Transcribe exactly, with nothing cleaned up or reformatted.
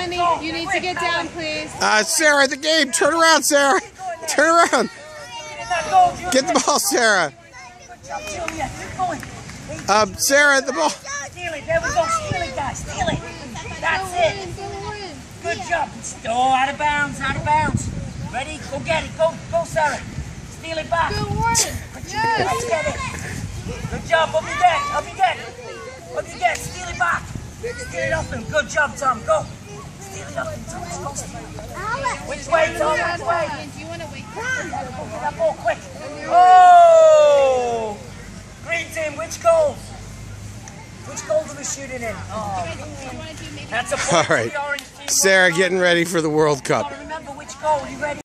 honey. You need to get down, please. Uh, Sarah, the game. Turn around, Sarah. Turn around. Get the ball, Sarah. Um, Sarah, the ball. Steal it. There we go. Steal it, guys. Steal it. That's it. Good job. Oh, out of bounds. Out of bounds. Ready? Go get it. Go, go, Sarah. Steal it back. Good work. Yes. Let's get it. Good job. Up your deck. Up your deck. Up your deck. Steal it back. Steal it off him. Good job, Tom. Go. Steal it off him, Tom. Go steal it. Which way, Tom? Which way? Do you want to wait? Go get that ball quick. Oh! Green team, which goal? Which goal are we shooting in? Oh, that's a ball. All right. For the orange team. Sarah getting ready for the World Cup. Remember which goal. Are you ready?